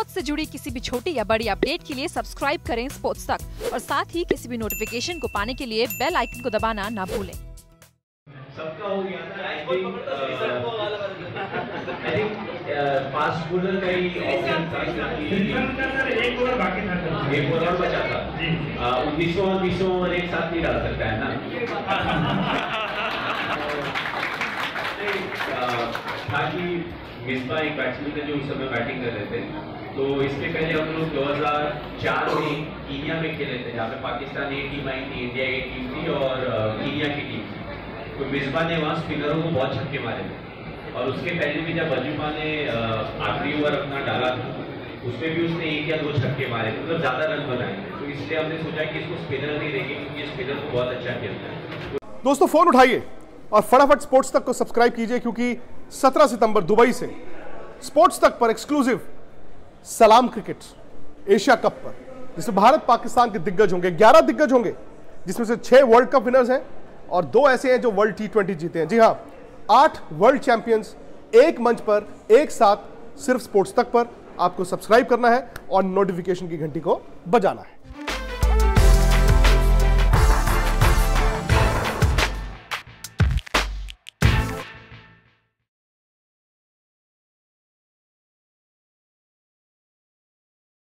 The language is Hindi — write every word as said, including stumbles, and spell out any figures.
स्पोर्ट्स से जुड़ी किसी भी छोटी या बड़ी अपडेट के लिए सब्सक्राइब करें स्पोर्ट्स तक और साथ ही किसी भी नोटिफिकेशन को पाने के लिए बेल आइकन को दबाना ना भूलें। सबका हो गया था। I think I think fast bowler का ही ऑप्शन था क्योंकि एक ओवर बाकी था, एक ओवर और बचा था। उन्नीसों उन्नीसों ओवर एक साथ नहीं डाल सकता है ना। ताकि मिसबा एक बैट्समैन थे जो उस समय बैटिंग कर रहे थे, तो इसके पहले हम लोग दो हज़ार चार में कीनिया में खेले थे जहाँ पे पाकिस्तान ए टीम आई थी, इंडिया की टीम थी और कीनिया की टीम थी। तो मिसबा ने वहाँ स्पिनरों को बहुत छक्के मारे थे और उसके पहले भी जब अजूबा ने आखिरी ओवर अपना डाला था उसमें भी उसने एक या दो छक्के मारे थे, मतलब ज़्यादा रन बनाए थे। तो इसलिए हमने सोचा कि इसको स्पिनर नहीं देंगे क्योंकि स्पिनर को बहुत अच्छा खेलता है। दोस्तों फोन उठाइए और फटाफट स्पोर्ट्स तक को सब्सक्राइब कीजिए क्योंकि सत्रह सितंबर दुबई से स्पोर्ट्स तक पर एक्सक्लूसिव सलाम क्रिकेट एशिया कप पर, जिसमें भारत पाकिस्तान के दिग्गज होंगे, ग्यारह दिग्गज होंगे, जिसमें से छह वर्ल्ड कप विनर्स हैं और दो ऐसे हैं जो वर्ल्ड टी ट्वेंटी जीते हैं। जी हां, आठ वर्ल्ड चैंपियंस एक मंच पर एक साथ, सिर्फ स्पोर्ट्स तक पर। आपको सब्सक्राइब करना है और नोटिफिकेशन की घंटी को बजाना है।